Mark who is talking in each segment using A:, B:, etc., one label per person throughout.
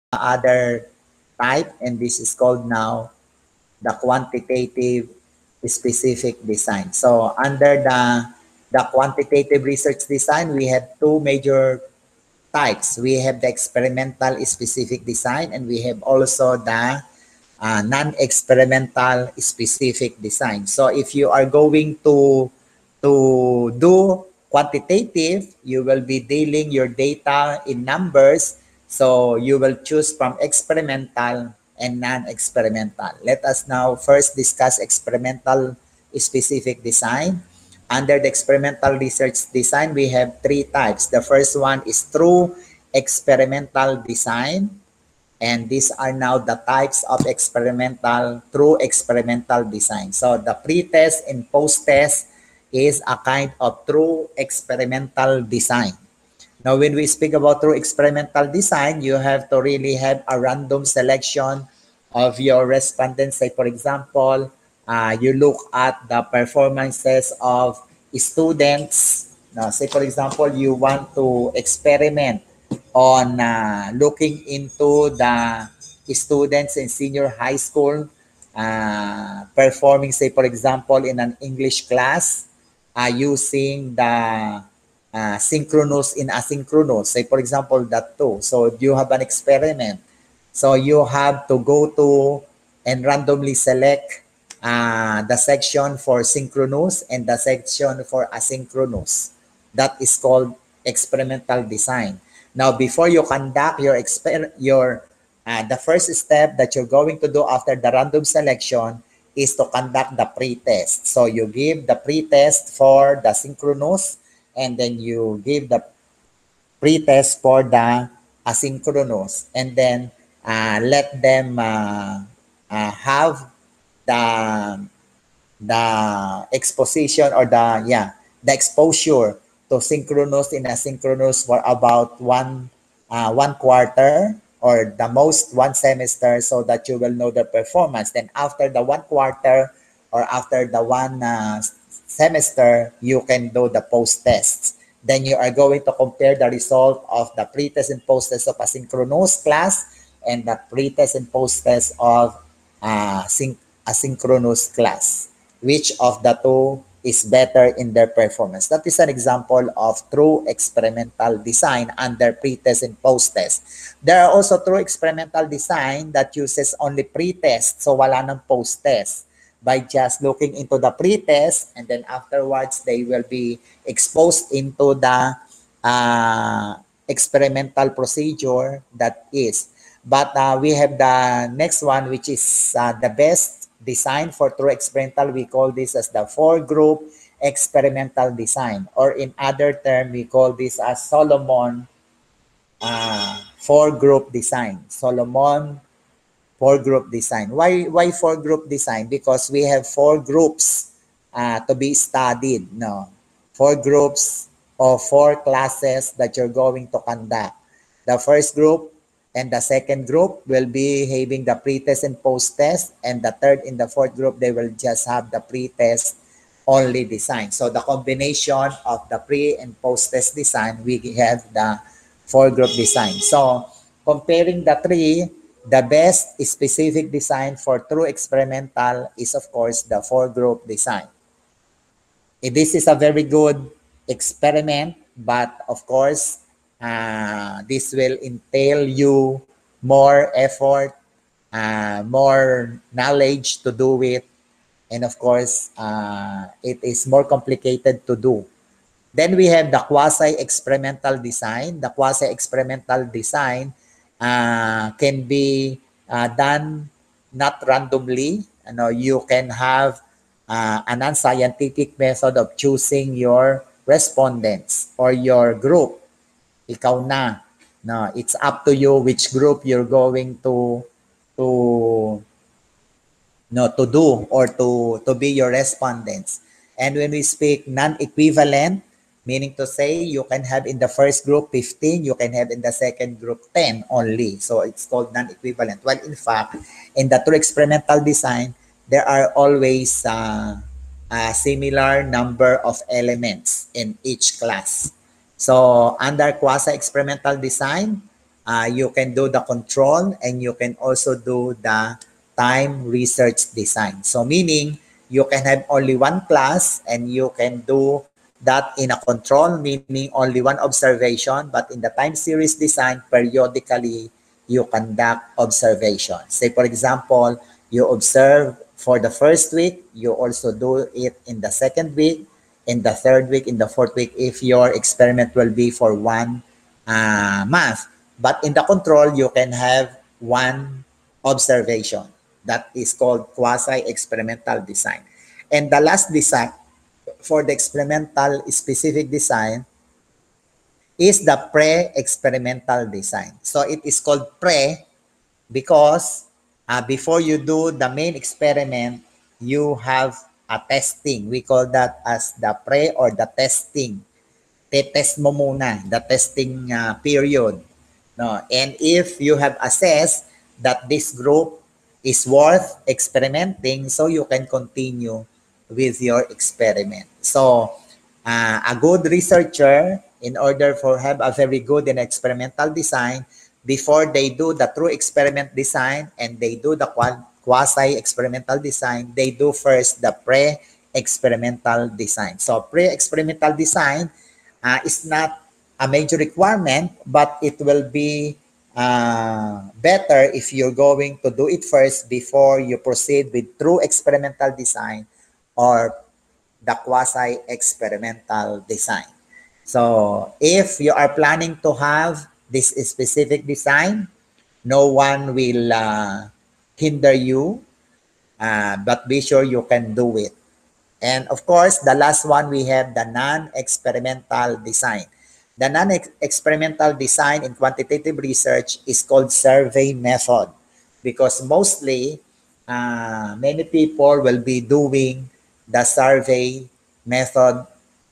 A: other type, and this is called now the quantitative specific design. So under the quantitative research design, we have two major types. We have the experimental specific design, and we have also the non-experimental specific design. So if you are going to do quantitative, you will be dealing your data in numbers. So you will choose from experimental and non-experimental. Let us now first discuss experimental specific design. Under the experimental research design, we have three types. The first one is true experimental design. And these are now the types of true experimental design. So the pre-test and post-test is a kind of true experimental design. Now, when we speak about true experimental design, you have to really have a random selection of your respondents. Say, for example, you look at the performances of students. Now, say, for example, you want to experiment on looking into the students in senior high school performing, say, for example, in an English class using the synchronous in asynchronous, say for example that too. So you have an experiment. So you have to go to and randomly select the section for synchronous and the section for asynchronous. That is called experimental design. Now, before you conduct the first step that you're going to do after the random selection is to conduct the pre-test. So you give the pre-test for the synchronous, and then you give the pre-test for the asynchronous, and then let them have the exposition or the exposure to synchronous and asynchronous for about one quarter or the most one semester, so that you will know the performance. Then after the 1 quarter or after the one semester, you can do the post-tests. Then you are going to compare the result of the pre-test and post-test of asynchronous class and the pre-test and post-test of asynchronous class. Which of the two is better in their performance? That is an example of true experimental design under pre-test and post-test. There are also true experimental design that uses only pre-test, so wala ng post-test. By just looking into the pre-test, and then afterwards they will be exposed into the experimental procedure that is. But we have the next one, which is the best design for true experimental. We call this as the 4-group experimental design, or in other term, we call this as Solomon 4-group design. Solomon 4-group design. Why 4-group design? Because we have 4 groups to be studied. No, 4 groups or 4 classes that you're going to conduct. The first group and the second group will be having the pre-test and post-test, and the third and the fourth group, they will just have the pre-test only design. So the combination of the pre and post-test design, we have the 4-group design. So comparing the three, the best specific design for true experimental is, of course, the 4-group design. This is a very good experiment, but of course, this will entail you more effort, more knowledge to do it, and of course, it is more complicated to do. Then we have the quasi-experimental design. The quasi-experimental design can be done not randomly. You can have a non-scientific method of choosing your respondents or your group. Ikaw na. No, it's up to you which group you're going to do or to be your respondents. And when we speak non-equivalent, meaning to say you can have in the first group 15, you can have in the second group 10 only. So it's called non-equivalent. Well, in fact, in the true experimental design, there are always a similar number of elements in each class. So under quasi-experimental design, you can do the control and you can also do the time research design. So meaning you can have only one class and you can do that in a control, meaning only one observation, but in the time series design, periodically you conduct observation. Say for example, you observe for the first week, you also do it in the second week, in the third week, in the fourth week, if your experiment will be for one month. But in the control, you can have one observation. That is called quasi-experimental design. And the last design for the experimental specific design is the pre-experimental design. So it is called pre because before you do the main experiment, you have a testing. We call that as the pre or the testing. Test mo muna, the testing period. No? And if you have assessed that this group is worth experimenting, so you can continue with your experiment. So a good researcher, in order for have a very good and experimental design, before they do the true experiment design and they do the quasi-experimental design, they do first the pre-experimental design. So pre-experimental design is not a major requirement, but it will be better if you're going to do it first before you proceed with true experimental design or the quasi-experimental design. So if you are planning to have this specific design, no one will hinder you, but be sure you can do it. And of course, the last one, we have the non-experimental design. The non-experimental design in quantitative research is called survey method because mostly many people will be doing the survey method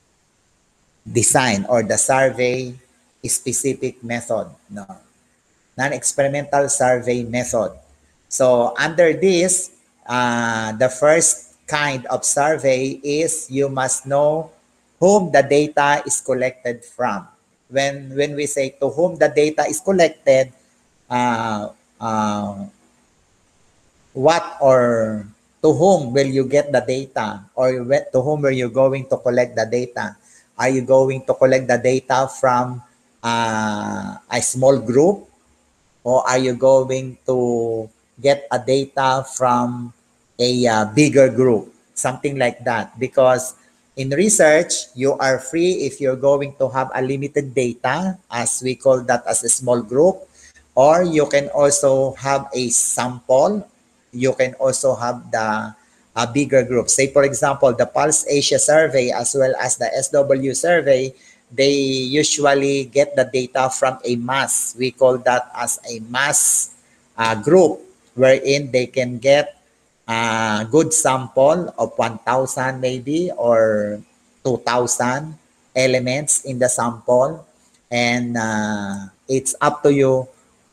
A: design or the survey specific method, no, non-experimental survey method. So under this, the first kind of survey is you must know whom the data is collected from. When we say to whom the data is collected, uh, uh, what or to whom will you get the data, or to whom are you going to collect the data? Are you going to collect the data from a small group, or are you going to get a data from a bigger group, something like that? Because in research, you are free if you're going to have a limited data, as we call that as a small group, or you can also have a sample. You can also have the a bigger group. Say, for example, the Pulse Asia survey as well as the SW survey, they usually get the data from a mass. We call that as a mass group, wherein they can get a good sample of 1,000 maybe or 2,000 elements in the sample. And it's up to you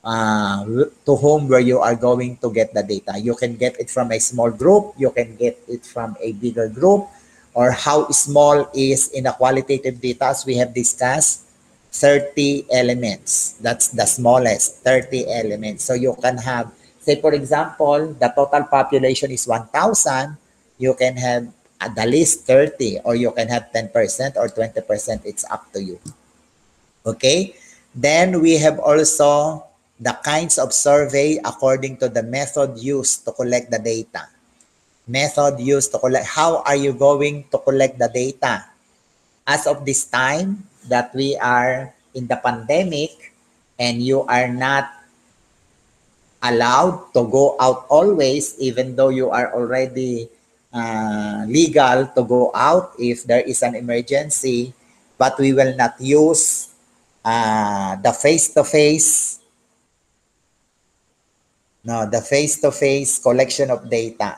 A: to whom where you are going to get the data. You can get it from a small group, you can get it from a bigger group, or how small is in the qualitative data as we have discussed, 30 elements. That's the smallest, 30 elements. So you can have, say for example, the total population is 1,000, you can have at the least 30, or you can have 10% or 20%, it's up to you. Okay, then we have also the kinds of survey according to the method used to collect the data. Method used to collect, how are you going to collect the data? As of this time that we are in the pandemic and you are not allowed to go out always, even though you are already legal to go out if there is an emergency, but we will not use the face-to-face, no, the face-to-face collection of data.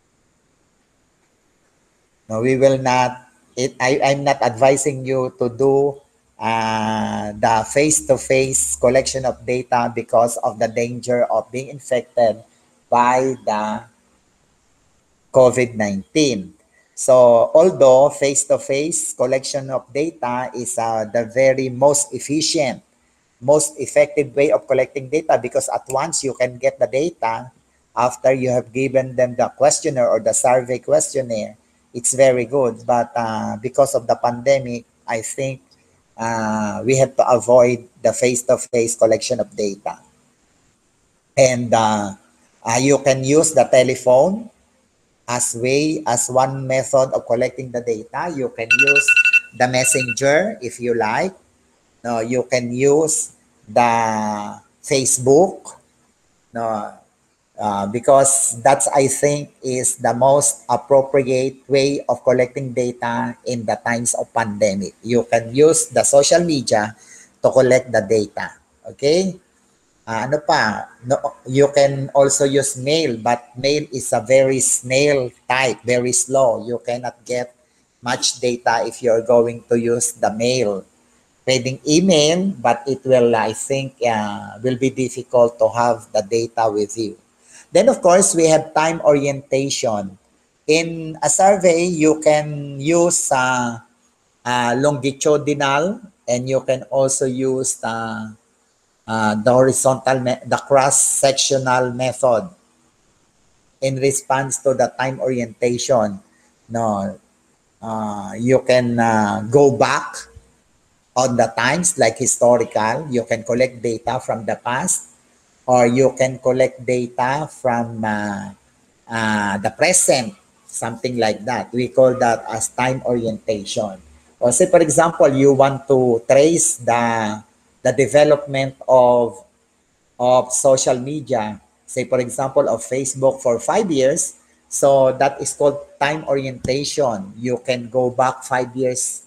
A: No, we will not. I'm not advising you to do the face-to-face collection of data because of the danger of being infected by the COVID-19. So although face-to-face collection of data is the very most efficient most effective way of collecting data, because at once you can get the data after you have given them the questionnaire or the survey questionnaire. It's very good, but because of the pandemic, I think we have to avoid the face-to-face collection of data. And you can use the telephone as one method of collecting the data. You can use the messenger if you like. No, you can use the Facebook. No, because that's, I think, is the most appropriate way of collecting data in the times of pandemic. You can use the social media to collect the data. Okay? Ano pa? No, you can also use mail, but mail is a very snail type, very slow. You cannot get much data if you're going to use the mail. Pwedeng email, but it will, I think, will be difficult to have the data with you. Then, of course, we have time orientation. In a survey, you can use longitudinal, and you can also use the horizontal, the cross-sectional method in response to the time orientation. No, you can go back on the times, like historical. You can collect data from the past, or you can collect data from the present, something like that. We call that as time orientation. Or say, for example, you want to trace the development of social media, say, for example, of Facebook for 5 years. So that is called time orientation. You can go back 5 years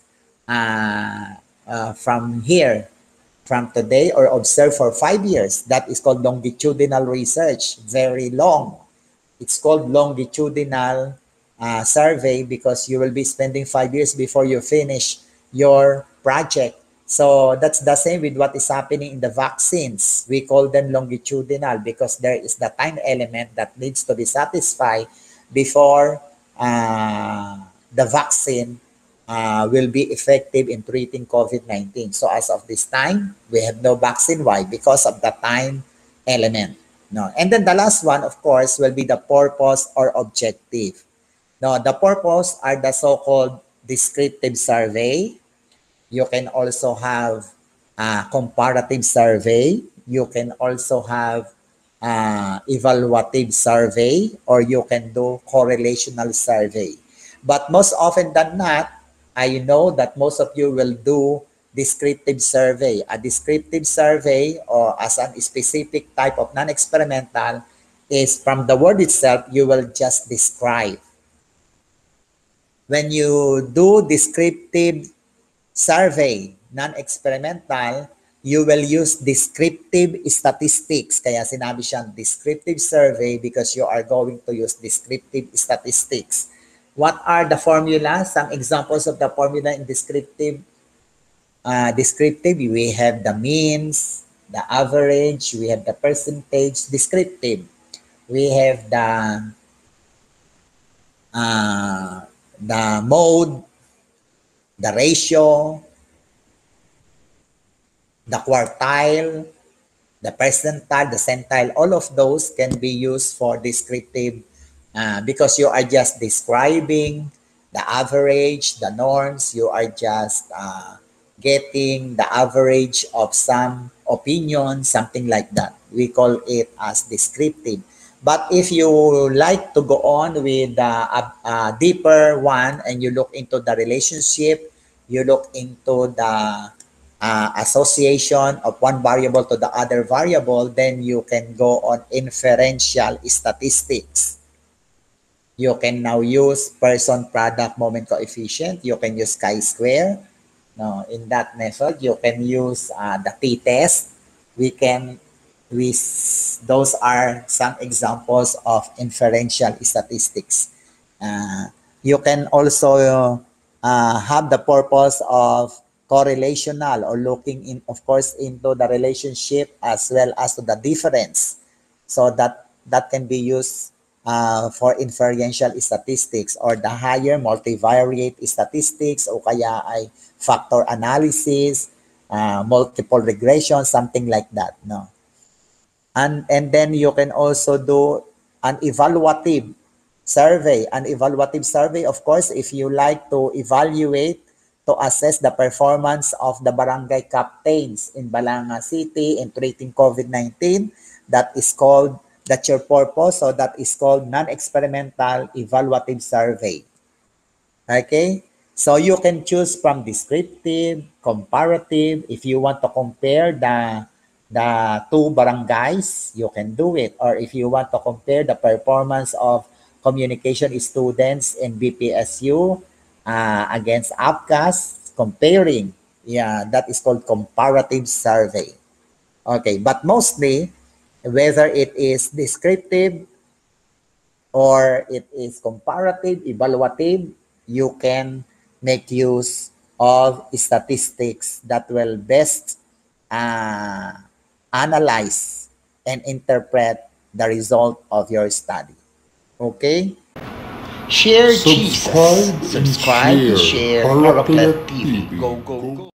A: from here, from today, or observe for 5 years. That is called longitudinal research, very long. It's called longitudinal survey because you will be spending 5 years before you finish your project. So that's the same with what is happening in the vaccines. We call them longitudinal because there is the time element that needs to be satisfied before the vaccine will be effective in treating COVID-19. So as of this time, we have no vaccine. Why? Because of the time element. No. And then the last one, of course, will be the purpose or objective. No, the purpose are the so-called descriptive survey. You can also have comparative survey. You can also have evaluative survey, or you can do correlational survey. But most often than not, I know that most of you will do descriptive survey. A descriptive survey, or as a specific type of non-experimental, is from the word itself, you will just describe. When you do descriptive survey, non-experimental, you will use descriptive statistics. Kaya sinabi siyang descriptive survey because you are going to use descriptive statistics. What are the formulas? Some examples of the formula in descriptive. We have the means, the average, we have the percentage. Descriptive, we have the mode, the ratio, the quartile, the percentile, the centile. All of those can be used for descriptive because you are just describing the average, the norms. You are just getting the average of some opinion, something like that. We call it as descriptive. But if you like to go on with a deeper one, and you look into the relationship, you look into the association of one variable to the other variable, then you can go on inferential statistics. You can now use person, product, moment, coefficient. You can use chi-square. No, in that method, you can use the t-test. Those are some examples of inferential statistics. You can also have the purpose of correlational, or looking in, of course, into the relationship as well as to the difference. So that can be used for inferential statistics, or the higher multivariate statistics, o kaya ay factor analysis. multiple regression, something like that, no? And then you can also do an evaluative survey. An evaluative survey, of course, if you like to evaluate, to assess the performance of the barangay captains in Balanga City in treating COVID-19, that is called, that's your purpose, so that is called non-experimental evaluative survey. Okay? So you can choose from descriptive, comparative. If you want to compare the two barangays, you can do it. Or if you want to compare the performance of communication students in BPSU against APCAS, comparing. Yeah, that is called comparative survey. Okay, but mostly, whether it is descriptive or it is comparative, evaluative, you can make use of statistics that will best analyze and interpret the result of your study. Okay? Share Jesus.
B: Subscribe and
A: Subscribe and
B: share
A: share
B: Harapet
A: Harapet TV.
B: TV.
A: Go, go, go.